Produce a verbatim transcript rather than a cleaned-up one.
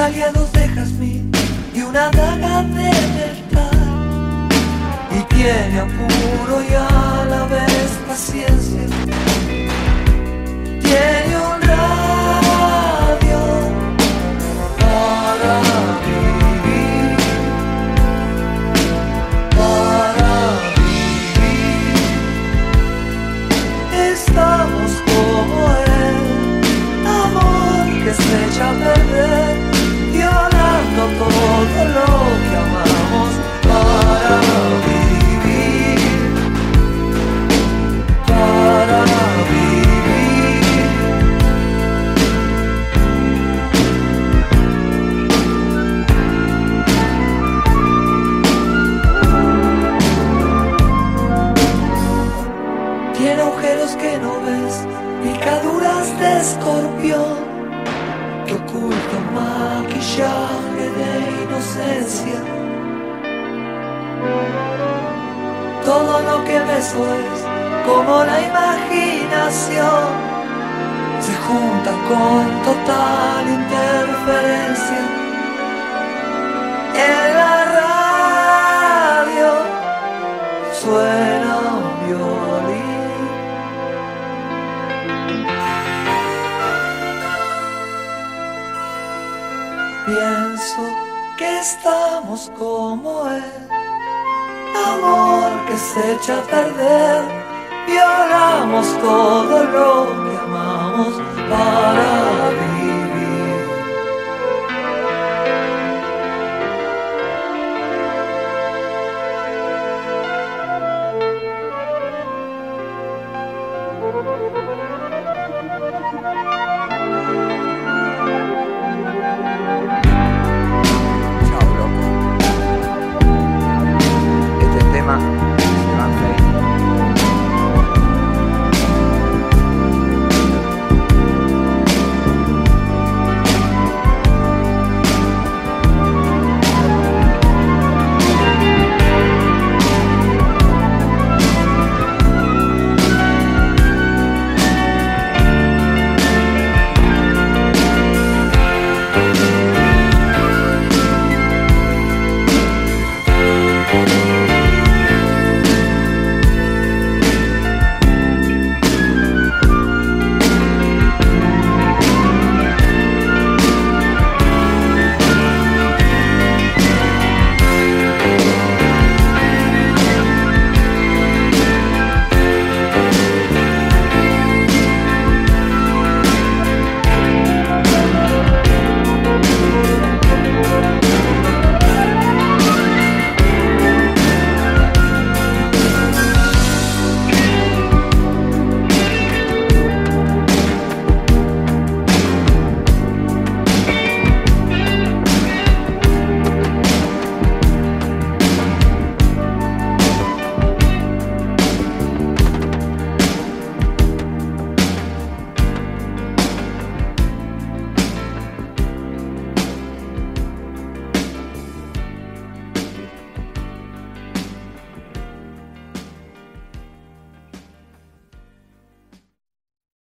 aliados de jazmín y una daga de metal, y tiene apuro y a la vez paciencia. Tiene un radio para vivir, para vivir. Estamos como él, amor que se echa a perder, violando todo lo que amamos para vivir, para vivir. Tiene agujeros que no ves, picaduras de escorpión que oculta un maquillaje de inocencia. Todo lo que ves es como la imaginación se junta con total interferencia. En la radio suena un violín. Pienso que estamos como él, amor que se echa a perder, violamos todo lo que amamos.